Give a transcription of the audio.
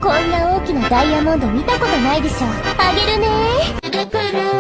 こんな大きなダイヤモンド見たことないでしょ。あげるねー。